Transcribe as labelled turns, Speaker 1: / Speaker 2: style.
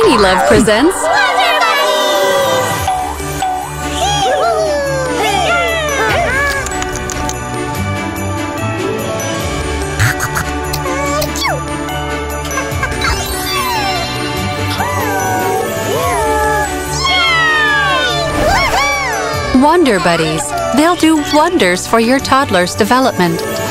Speaker 1: TinyLove presents Wonder Buddies. They'll do wonders for your toddler's development.